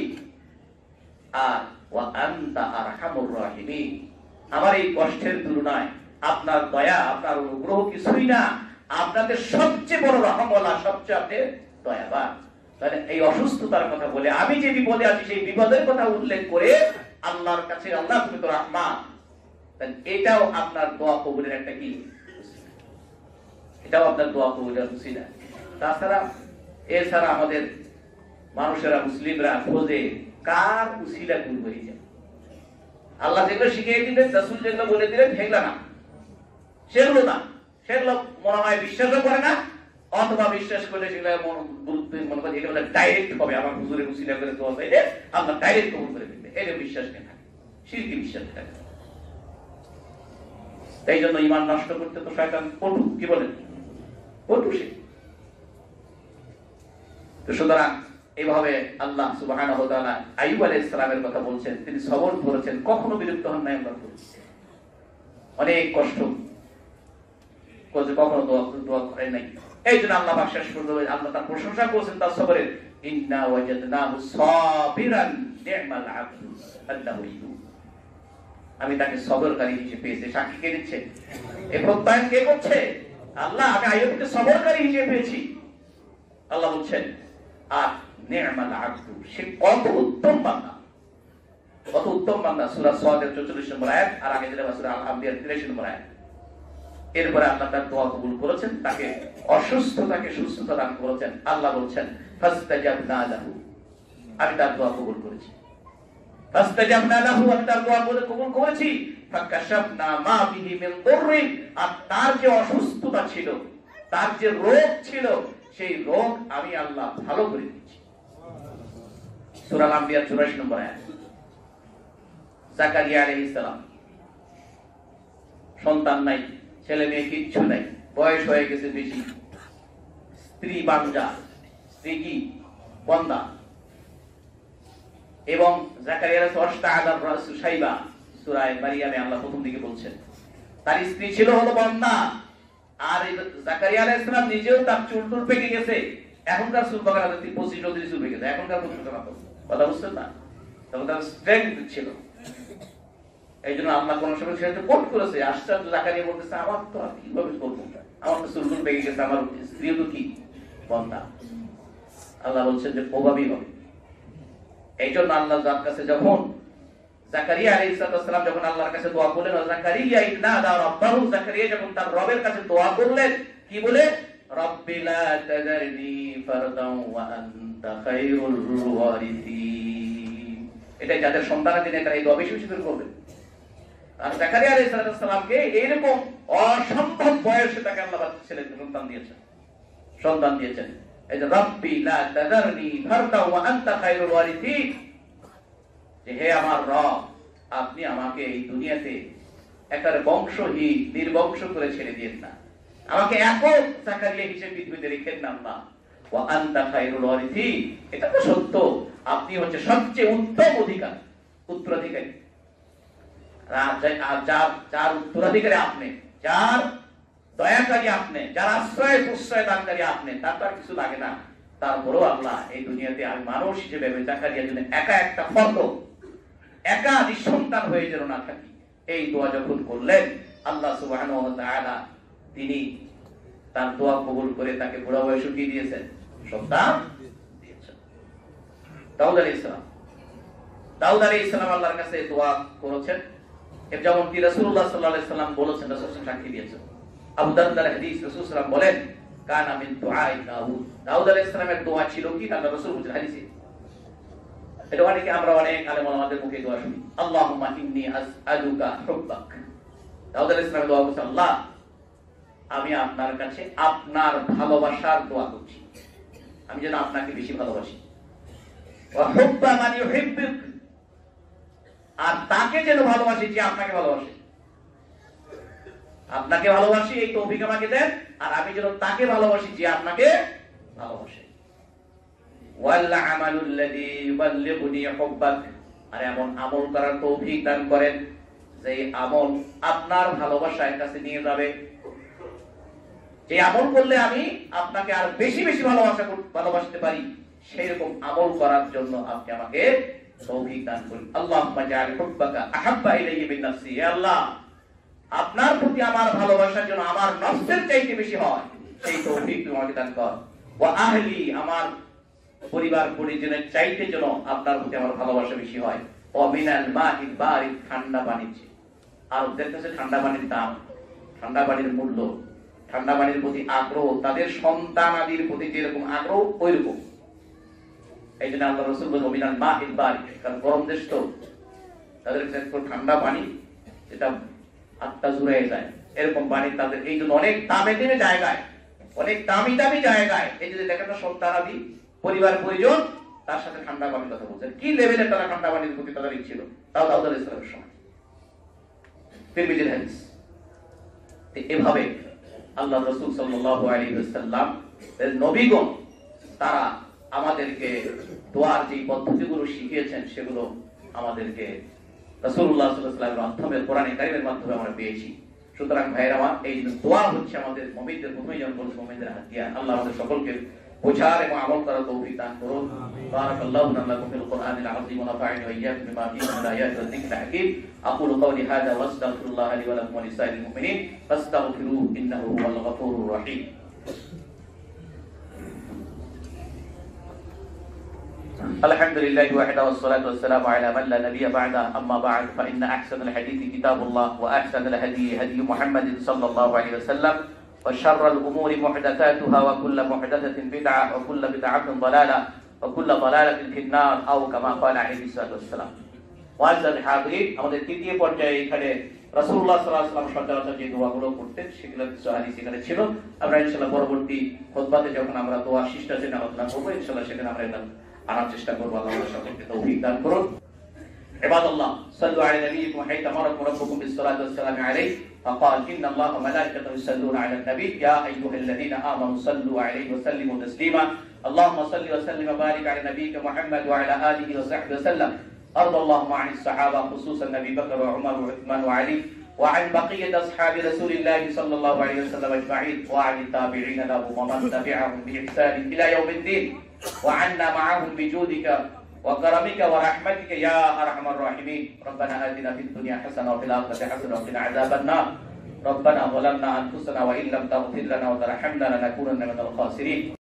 আর ওয়া আনতা আরহামুর রাহিমিন, আমার এই কষ্টের তুলনায় আপনার দয়া, আপনার অনুগ্রহ কিছুই না, আপনাদের সবচেয়ে বড় রহমওয়ালা, সবচেয়ে আপনি দয়াবান। তাহলে এই অসুস্থতার কথা বলে, আমি যে বিপদে আছি সেই বিপদের কথা উল্লেখ করে আল্লাহর কাছে, আল্লাহ তুমি তো রহমান, তাহলে এটাও আপনার দোয়া কবুলের একটা কি, এটাও আপনার দোয়া কবুলের উসিলা। তাছাড়া এছাড়া আমাদের মানুষেরা, মুসলিমরা খোঁজে কার উসিলা কবুল হয়ে যায়। আল্লাহ যেগুলো শিখিয়ে দিলেন, রাসূল যেগুলো বলে দিলেন, সেগুলো না, সেগুলো না, সেগুলো মনে হয় বিশ্বাসও করে না, অথবা বিশ্বাস করলে সেগুলো মনে করে এটা ডাইরেক্ট হবে, আমার হুজুরের উসিলা করে দোয়া চাইলে আল্লাহ ডাইরেক্ট কবুল করে দিবে, এটা বিশ্বাস কেন থাকে, শিরকি বিশ্বাস থাকে। তাই জন্য ঈমান নষ্ট করতে তো শয়তান পটু, কি বলেন, পটু সে। তো সুতরাং এইভাবে আল্লাহ সুবহানাহু ওয়া তাআলা আইয়ুব আলাইহিস সালামের কথা বলছেন, তিনি সবর করেছেন, কখনো বিরক্ত হন নাই আল্লাহর প্রতি, অনেক কষ্ট করে কখনো দোয়া দোয়া করেন নাই। এই জন্য আল্লাহ পাক শেষ পর্যন্ত আল্লাহ তার প্রশংসা করেছেন তার সবরের, ইন্না ওয়াজাদনাহু সাবিরান নি'মাল আবদু আল্লাহু ইয়ুব, আমি তাকে সবরকারী হিসেবে পেয়েছি। সাক্ষী কে দিচ্ছে? এই প্রত্যয়ন কে করছে? আল্লাহ, আমি আইয়ুবকে সবরকারী হিসেবে পেয়েছি। আল্লাহ বলছেন আর নি'মাল আবদু, সে কত উত্তম বান্দা, কত উত্তম বান্দা। সূরা সাদের চৌচল্লিশ নম্বর আয়াত, আর আগে যেটা সূরা আল-আনবিয়ার তিরাশি নম্বর আয়াত। এরপরে আল্লাহ তার দোয়া কবুল করেছেন, তাকে অসুস্থতাকে সুস্থতা দান করেছেন। আল্লাহ বলছেন ফাস্তাজাবনা লাহু, আমি তার দোয়া কবুল করেছি। ফাস্তাজাবনা লাহু, আমি তার দোয়া কবুল করেছি। ফাকাশাফনা মা বিহি মিন দুররিন, আর তার যে অসুস্থতা ছিল, তার যে রোগ ছিল, সেই রোগ আমি আল্লাহ ভালো করে দিয়েছি। সূরা আল-আনবিয়া চুরাশি নম্বর আয়াত। জাকারিয়া আলাইহিস সালাম, সন্তান নাই, ছেলে মেয়ে কিচ্ছু নাই, বয়স হয়ে গেছে বেশি, স্ত্রী বাঞ্জা, স্ত্রী কি বন্দা, এবং জাকারিয়া ওয়াস্তাআদার রাসূল শাইবা, সূরা মারিয়ামে আল্লাহ প্রথম দিকে বলছেন তার স্ত্রী ছিল হলো বন্দা, আর জাকারিয়া আলাইহিস সালাম নিজেও তার চুল টুল পেকে গেছে। এখনকার চুল পাকা পঁচিশ চল্লিশ চুল পেকে গেছে, এখনকার কথা কথা বুঝছেন না, তখন তার স্ট্রেংথ ছিল। এই জন্য আল্লাহ কোন সময় সেটা কোট করেছে, আশ্চর্য জাকারিয়া বলতেছে আমার তো আর কিভাবে করবো, আমার তো চুলগুলো পেকে গেছে, আমার স্ত্রী তো কি বন্ধা। আল্লাহ বলছেন যে প্রভাবই হবে। এই জন্য আল্লাহ যার কাছে যখন জাকারিয়া আলাইহিস সালাম যখন আল্লাহর কাছে দোয়া করলেন, জাকারিয়া ইনাদা রাব্বাহু, জাকারিয়া যখন তার রবের কাছে দোয়া করলেন কি বলে, রব্বি লা তাযারনি ফারদান ওয়া আনতা খায়রুল ওয়ারিসিন। এটাই যাদের সন্তানাদি নেই তারা এই দোয়া বেশি বেশি করে করবে। আর জাকারিয়া আলাইহিস সালামকে এইরকম অসম্ভব বয়সে তাকে আল্লাহ ছেলে সন্তান দিয়েছেন, সন্তান দিয়েছেন। এই যে রব্বি লা তাযারনি ফারদান ওয়া আনতা খায়রুল ওয়ারিসিন, যে হে আমার রব, আপনি আমাকে এই দুনিয়াতে একটা বংশহীন নির্বংশ করে ছেড়ে দিয়েন না, আমাকে একক জাকারিয়া হিসেবে পৃথিবীতে রেখেন না আল্লাহ। ওয়া আনতা খায়রুল ওয়ারিসিন, এটা তো সত্য, আপনি হচ্ছে সবচেয়ে উত্তম অধিকার উত্তরাধিকারী, যার যার উত্তরাধিকারী আপনি, যার দয়াকারী আপনি, যার আশ্রয় প্রশ্রয় দানকারী আপনি, তার তো আর কিছু লাগে না। তারপরেও আল্লাহ এই দুনিয়াতে আমি মানুষ হিসেবে জাকারিয়ার জন্য একা একটা ফর্দ, একা নিঃসন্তান হয়ে যেন না থাকি, এই দোয়া যখন করলেন আল্লাহ সুবহানাহু ওয়া তাআলা তিনি তার দোয়া কবুল করে তাকে বুড়া বয়সে কি দিয়েছেন, সন্তান দিয়েছেন। দাউদ আলাইহিস সালাম, দাউদ আলাইহিস সালাম আল্লাহর কাছে দোয়া করেছেন, যেমন কি রাসূলুল্লাহ সাল্লাল্লাহু আলাইহি সাল্লাম বলেছেন, রাসূল সাক্ষী দিয়েছেন। আবু দারদার হাদিস, রাসূল সাল্লাল্লাহু আলাইহি সাল্লাম বলেন কানা মিন দুআই দাউদ, দাউদ আলাইহিস সালামের দোয়া ছিল কি, আল্লাহ রাসূল বলেছেন হাদিসে, এটা অনেকে আমরা অনেক আলেম ওলামাদের মুখে দোয়া শুনি, আল্লাহুম্মা ইন্নী আসআলুকা হুব্বাক। দাউদ আলাইহিস সালাম দোয়া করেছেন, আল্লাহ আমি আপনার কাছে আপনার ভালোবাসার দোয়া করছি, আমি যেন আপনাকে বেশি ভালোবাসি। ওয়া হুব্বা মান ইউহিব্বুক, আর তাকে যেন ভালোবাসি যে আপনাকে ভালোবাসে, আপনাকে ভালোবাসি এই তৌফিক আমাকে দেন, আর আমি যেন তাকে ভালোবাসি যে আপনাকে ভালোবাসে। ওয়াল আমালুল লাযী ইউবাল্লিগুনি হুব্বাক, আর এমন আমল করার তৌফিক দান করেন যে আমল আপনার ভালোবাসার কাছে নিয়ে যাবে, যে আমল করলে আমি আপনাকে আর বেশি বেশি ভালোবাসা ভালোবাসতে পারি, সেই রকম আমল করার জন্য আপনি আমাকে তৌফিক দান করুন। আল্লাহুম্মা জাআল হুব্বাকা আহাব্বা ইলাইয়া মিন নাফসি, হে আল্লাহ আপনার প্রতি আমার ভালোবাসা যেন আমার নফসের চাইতে বেশি হয়, সেই তৌফিক তুমি আমাকে দান কর। ওয়া আহলি, আমার পরিবার পরিজনের চাইতে যেন আপনার প্রতি আমার ভালোবাসা বেশি হয়। ওয়া মিনাল মাইল বারিদ, ঠান্ডা পানির চেয়ে, আর ওদের কাছে ঠান্ডা পানির দাম, ঠান্ডা পানির মূল্য, ঠান্ডা পানির প্রতি আগ্রহ, তাদের সন্তান আদির প্রতি যেরকম আগ্রহ ওই রকম। এই জন্য আল্লাহ রাসূল বলেন মিনাল মাইল বারিদ, কারণ গরম দেশ তো, তাদের কাছে ঠান্ডা পানি যেটা আত্মা জুড়ে যায় এরকম পানি তাদের, এই জন্য অনেক দামে দামে জায়গায়, অনেক দামি দামি জায়গায় এই যে দেখেন সন্তান আদি পরিবার পরিজন তার সাথে ঠান্ডা পানির কথা বলছেন, কি লেভেলে তারা ঠান্ডা পানির প্রতি তাদের ছিল, তাও দাউদ আলাইহিস সালামের সময় তিরমিজির হাদিস। এভাবে আল্লাহ রাসূল সাল্লাল্লাহু আলাইহি ওয়াসাল্লাম এর নবীগণ তারা আমাদেরকে দোয়ার যে পদ্ধতিগুলো শিখিয়েছেন সেগুলো আমাদেরকে রাসূলুল্লাহ সাল্লাল্লাহু আলাইহি ওয়াসাল্লামের মাধ্যমে, কোরআনে কারীমের মাধ্যমে আমরা পেয়েছি। সুতরাং ভাইরা আমার, এই দোয়া হচ্ছে আমাদের মুমিনদের প্রথমেই যেমন বলেছে মুমিনদের হাতিয়ার। আল্লাহ আমাদের সকলকে বোঝার এবং আমল করার তৌফিক দান করুন। বারাকাল্লাহু লাকুম ফিল কুরআনিল আযীম ওয়া নাফা'নি ওয়া ইয়্যাকুম বিমা ফীহি মিনাল আয়াতি ওয়াজ যিকরিল হাকীম। আকুলু কওলি হাযা ওয়া আস্তাগফিরুল্লাহ লি ওয়া লাকুম ওয়া লিসাইরিল মুমিনিন ফাস্তাগফিরুহু ইন্নাহু হুয়াল গফুরুর রহিম। الحمد لله وحده والصلاة والسلام على من لا نبي بعده أما بعد فإن أحسن الحديث كتاب الله وأحسن الهدي هدي محمد صلى الله عليه وسلم وشر الأمور محدثاتها وكل محدثة بدعة وكل بدعة ضلالة وكل ضلالة في النار أو كما قال عليه الصلاة والسلام. ওয়াইজাল হাদির, আমাদের তৃতীয় পর্যায়ে এখানে রাসূলুল্লাহ সাল্লাল্লাহু আলাইহি ওয়াসাল্লাম সচরাচর যে দোয়াগুলো করতেন সেগুলো কিছু হাদিস এখানে ছিল। আমরা ইনশাআল্লাহ পরবর্তী খুতবাতে যখন আমরা দোয়া শিষ্টাচার আলোচনা করব ইনশাআল্লাহ সেখানে আমরা এটা আনার চেষ্টা করব। আল্লাহ আমাদের সকলকে তৌফিক দান করুন। ইবাদাল্লাহ সাল্লু আলা নবিয়িকুম হাইতা মারাকুম রাব্বুকুম বিস-সালাতি ওয়াস-সালামু আলাইহি ফাকাল ইন্নাল্লাহা ওয়া মালাইকাতাহু ইউসাল্লুনা আলান নবী ইয়া আইয়ুহাল্লাযীনা আমানু সাল্লু আলাইহি ওয়া সাল্লিমু তাসলিমা আল্লাহুম্মা সাল্লি ওয়া সাল্লিম ওয়া বারিক আলা নবিয়িকা মুহাম্মদ ওয়া আলা আলিহি ওয়া সাহবিহি ওয়া সাল্লাম। أرض اللهم عن الصحابة خصوصا أبي بكر وعمر وعثمان وعلي وعن بقية أصحاب رسول الله صلى الله عليه وسلم أجمعين وعن التابعين لهم ومن تبعهم بإحسان إلى يوم الدين وعنا معهم بجودك وكرمك ورحمتك يا ارحم الراحمين ربنا آتنا في الدنيا حسنة وفي الآخرة حسنة وقنا عذاب النار ربنا ظلمنا أنفسنا وإن لم تغفر لنا وترحمنا لنكونن من الخاسرين